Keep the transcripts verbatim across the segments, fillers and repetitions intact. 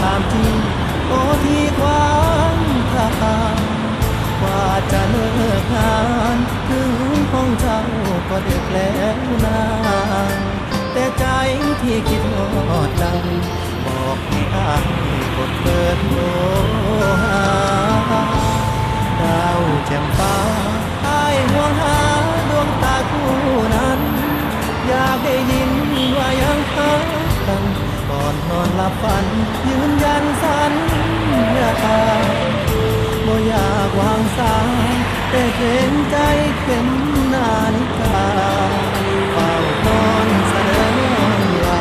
ามจริงโอ้ที่ความทางกว่าจะเลิกงานถึงห้องเจ้าก็ดึกแล้วนานแต่ใจที่คิดฮอดดังบอกให้อ้ายกดเปิดโทรหาดาวแจ่มฟ้าอ้ายห่วงหาดวงตาคู่นั้นอยากได้ยินว่ายังหากันก่อนนอนหลับฝันยืนยันสัญญาบ่อยากวางสายแต่เกรงใจเข็มนาฬิกาเฝ้านอนเสนอว่า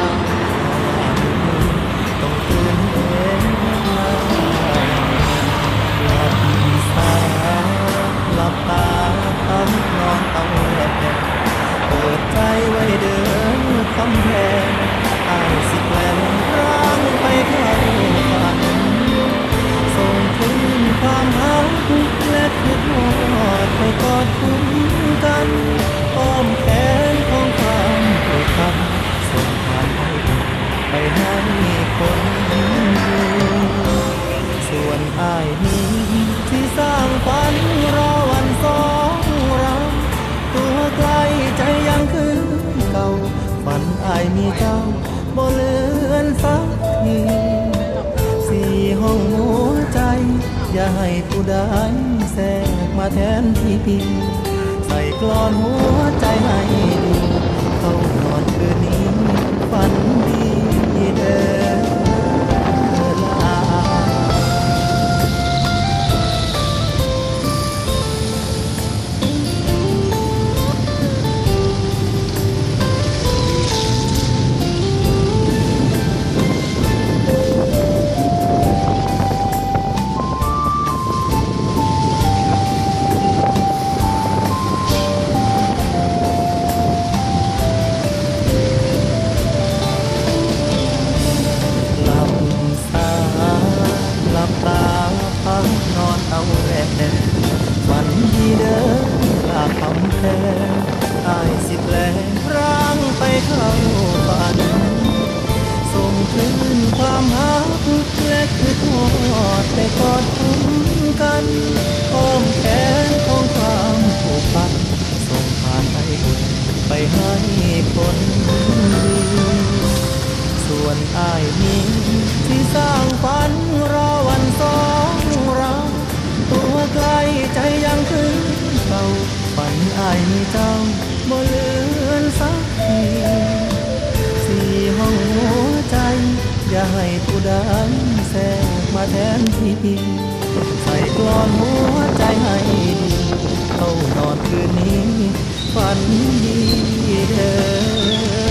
ต้องตื่นเองหลับตาหลับตาทำนอนเอาแลเปิดใจไว้เดินคำแพงอ้ายสิแปลงร่างไปเข้าฝันส่งคืนความหักและคิดฮอดไปกอดคุ้มกันอ้อมแขนของความผูกพันส่งผ่านไปให้คนส่วนอ้ายนี้ที่สร้างฝันรอวันสองเราตัวไกลใจยังคือเก่าฝันอ้ายมีเจ้าบ่เลือนสักทีสี่ห้องหัวใจอย่าให้ผู้ใดแทรกมาแทนที่พี่ใส่กลอนหัวใจให้ดีเข้านอนคืนนี้ฝันดีเด้อลาฝันดีเด้อลาคำแค่อ้ายสิแปลงร่างไปเข้าฝันส่งคืนความหักและคือทอดไปกอดคุ้มกันอ้อมแขนของความผูกพันส่งผ่านไปอุ่นไปให้คนดีส่วนอ้ายนี้ที่สร้างฝันรอวันสองเราตัวไกลใจยังคือเก่าฝันอ้ายมีเจ้าบ่เลือนสักทีสี่ห้องหัวใจอย่าให้ผู้ใดแทรกมาแทนที่พี่ใส่กลอนหัวใจให้ดีเข้านอนคืนนี้ฝันดีเด้อ